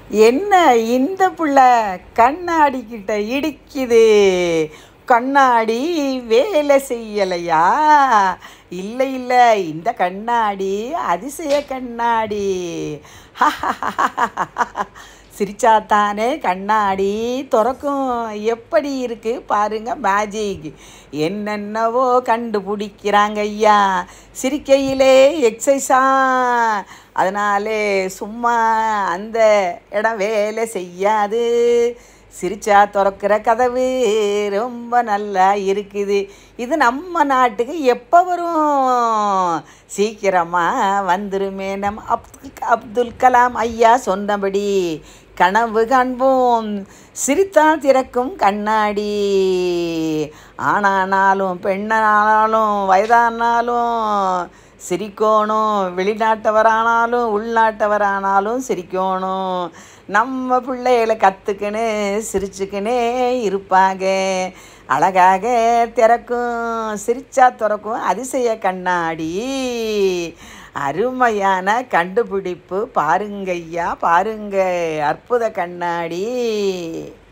என்ன இந்த புள்ள கண்ணாடிக்கிட்ட இடிக்குது? கண்ணாடி வேலை செய்யலையா? இல்லை இல்லை, இந்த கண்ணாடி அதிசய கண்ணாடி. சிரிச்சாத்தானே கண்ணாடி திறக்கும். எப்படி இருக்கு பாருங்க மேஜிக். என்னென்னவோ கண்டுபிடிக்கிறாங்க ஐயா சிரிக்கையிலே எக்ஸசைஸா. அதனாலே சும்மா அந்த இடம் வேலை செய்யாது. சிரிச்சா திறக்கிற கதவு ரொம்ப நல்லா இருக்குது. இது நம்ம நாட்டுக்கு எப்போ வரும்? சீக்கிரமாக வந்துருமே. நம்ம அப்துல் கலாம் ஐயா சொன்னபடி கனவு காண்போம். சிரித்தால் திறக்கும் கண்ணாடி. ஆணானாலும் பெண்ணானாலும் வயதானாலும் சிரிக்கணும். வெளிநாட்டவரானாலும் உள்நாட்டவரானாலும் சிரிக்கணும். நம்ம பிள்ளைகளை கற்றுக்கின்னு சிரிச்சுக்கினே இருப்பாங்க. அழகாக திறக்கும். சிரிச்சா திறக்கும் அதிசய கண்ணாடி. அருமையான கண்டுபிடிப்பு பாருங்கய்யா, பாருங்க. அற்புத கண்ணாடி.